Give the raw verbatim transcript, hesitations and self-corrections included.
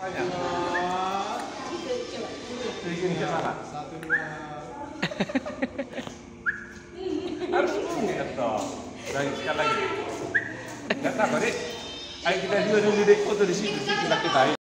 Tanya. Ini ke sana. Satu dua. Harus ingat dong. Lagi sekali lagi. Gak sabar deh. Ayo kita juga dulu deh foto di situ sih kita kita.